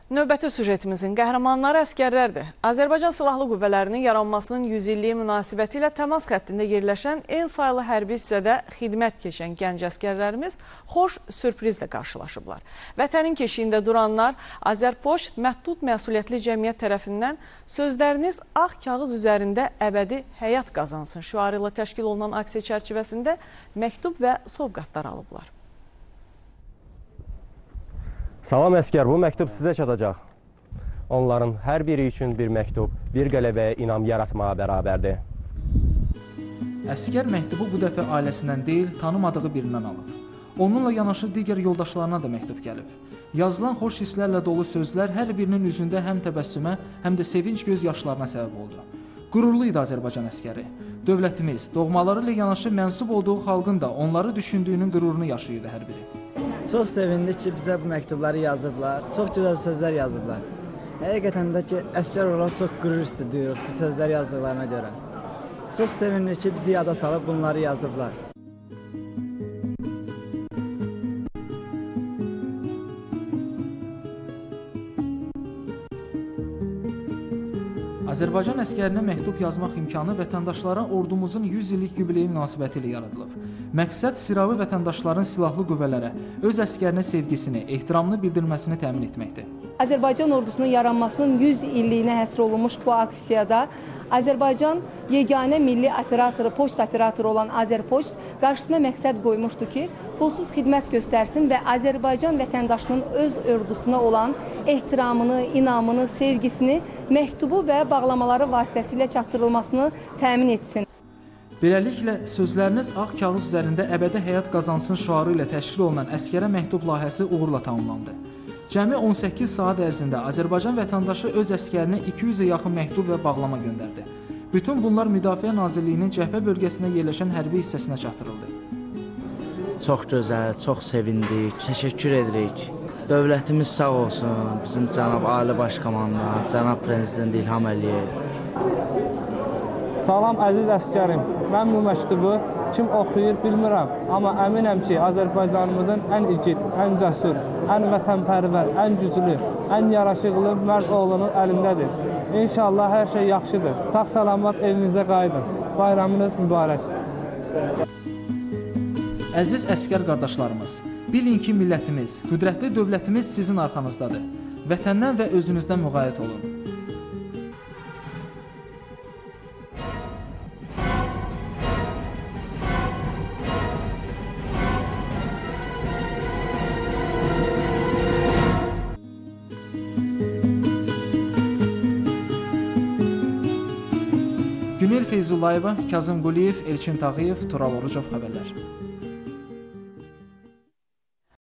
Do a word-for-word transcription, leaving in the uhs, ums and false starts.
Növbəti süjetimizin qəhrəmanları əskərlərdir. Azərbaycan Silahlı Qüvvələrinin yaranmasının yüz illiyi münasibəti ilə təmas xəttində yerləşən en saylı hərbi hissədə xidmət keçən gənc əskərlərimiz xoş sürprizlə qarşılaşıblar. Vətənin keşiyində duranlar Azərpoçt Məhdud Məsuliyyətli Cəmiyyət tərəfindən sözləriniz ağ kağız üzərində əbədi həyat qazansın şüarı ilə təşkil olunan aksiya çərçivəsində məktub və sovqatlar alıblar. Salam əskər, bu məktub sizə çatacaq. Onların hər biri üçün bir məktub, bir qələbəyə inam yaratmağa bərabərdir. Əskər məktubu bu dəfə ailəsindən deyil, tanımadığı birindən alıb. Onunla yanaşı digər yoldaşlarına da məktub gəlib. Yazılan xoş hisslərlə dolu sözlər hər birinin üzündə həm təbəssümə, həm də sevinç göz yaşlarına səbəb oldu. Qürurlu idi Azərbaycan əskəri. Dövlətimiz, doğmaları ilə yanaşı mənsub olduğu xalqın da onları düşündüyünün qürurunu yaşayırdı hər biri. Çox sevindik ki, bizə bu məktubları yazıblar, çox gözəl sözlər yazıblar. Həqiqətən də ki, əskər olaraq çox qürur hissi duyuruq bu sözlər yazdıqlarına görə. Çox sevindik ki, bizi yada salıb bunları yazıblar. Azərbaycan əskərinə məktub yazmaq imkanı vətəndaşlara ordumuzun yüz illik yubileyi münasibəti ilə yaradılıb. Məqsəd sıravi vətəndaşların silahlı qüvvələrə öz əskərinə sevgisini, ehtiramını bildirməsini təmin etməkdir. Azərbaycan ordusunun yaranmasının yüz illiyinə həsr olunmuş bu aksiyada Azərbaycan yeganə milli operatoru, poçt operatoru olan Azərpoçt qarşısına məqsəd qoymuşdu ki, pulsuz xidmət göstərsin və Azərbaycan vətəndaşının öz ordusuna olan ehtiramını, inamını, sevgisini məktubu və bağlamaları vasitəsilə çatdırılmasını təmin etsin. Beləliklə, sözləriniz ağ kağız üzərində əbədi həyat qazansın şüarı ilə təşkil olunan əskərə məktub layihəsi uğurla tamamlandı. Cəmi on səkkiz saat ərzində Azərbaycan vətəndaşı öz əskərinə iki yüzə yaxın məktub və bağlama göndərdi. Bütün bunlar Müdafiə Nazirliyinin cəbhə bölgəsində yerləşən hərbi hissəsinə çatdırıldı. Çox gözəl, çox sevindik, təşəkkür edirik. Dövlətimiz sağ olsun, bizim cənab Ali Baş Komandan, cənab Prezident İlham Əliyev. Salam əziz əskərim, mən bu məktubu kim oxuyur bilmirəm, amma əminəm ki, Azərbaycanımızın ən igid, ən cəsur, ən vətənpərvər, ən güclü, ən yaraşıqlı mərd oğlunun əlindədir. İnşallah hər şey yaxşıdır. Sağ salamat evinizə qayıdın. Bayramınız mübarək. Əziz əskər qardaşlarımız, bilin ki, millətimiz, qüdrətli dövlətimiz sizin arxanızdadır. Vətəndən və özünüzdən müğayət olun. Günel Feyzullayeva, Kazım Quliyev, Elçin Tağıyev, Tural Orucov xəbərlər.